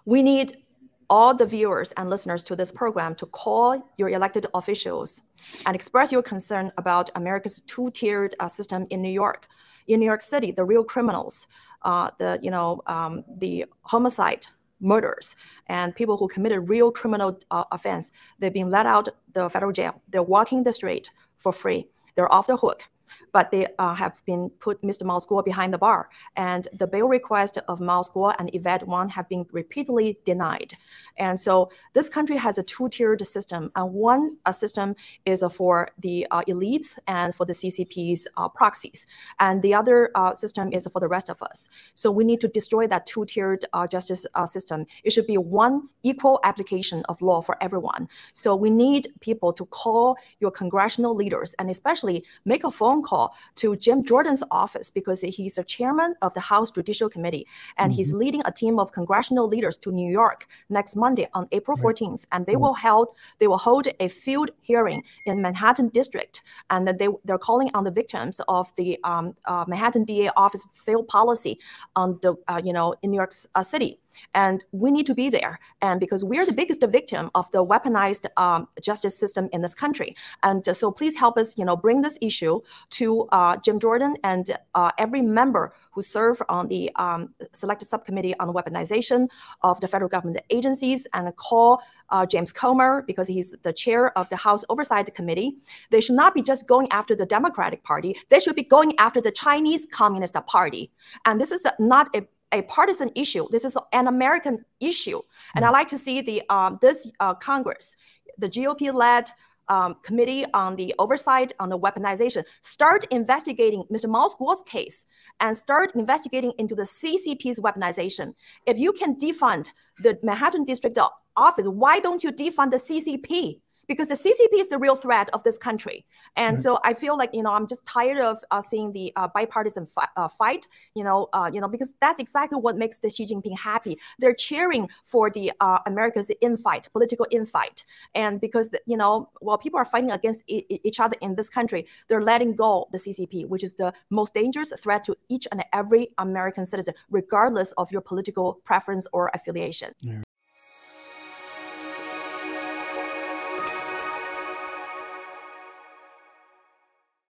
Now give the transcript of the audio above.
We need all the viewers and listeners to this program to call your elected officials and express your concern about America's two-tiered system in New York. In New York City, the real criminals, the homicide, murders, and people who committed real criminal offense, they've been let out the federal jail. They're walking the street for free. They're off the hook. But they have been put Mr. MilesGuo behind the bar. And the bail request of MilesGuo and Yvette Wang have been repeatedly denied. And so this country has a two-tiered system. And one system is for the elites and for the CCP's proxies. And the other system is for the rest of us. So we need to destroy that two-tiered justice system. It should be one equal application of law for everyone. So we need people to call your congressional leaders and especially make a phone call to Jim Jordan's office because he's the chairman of the House Judicial Committee and he's leading a team of congressional leaders to New York next Monday on April 14th, and they will hold a field hearing in Manhattan District, and that they're calling on the victims of the Manhattan DA office failed policy on the in New York City. And we need to be there, and because we're the biggest victim of the weaponized justice system in this country. And so please help us, bring this issue to Jim Jordan and every member who serve on the selected subcommittee on the weaponization of the federal government agencies, and call James Comer, because he's the chair of the House Oversight Committee. They should not be just going after the Democratic Party. They should be going after the Chinese Communist Party. And this is not a partisan issue. This is an American issue. And I like to see this Congress, the GOP-led committee on the oversight on the weaponization, start investigating Mr. MilesGuo's case and start investigating into the CCP's weaponization. If you can defund the Manhattan District Office, why don't you defund the CCP? Because the CCP is the real threat of this country. And so I feel like, I'm just tired of seeing the bipartisan fight, because that's exactly what makes the Xi Jinping happy. They're cheering for the America's infight, political infight. And because, while people are fighting against each other in this country, they're letting go the CCP, which is the most dangerous threat to each and every American citizen, regardless of your political preference or affiliation.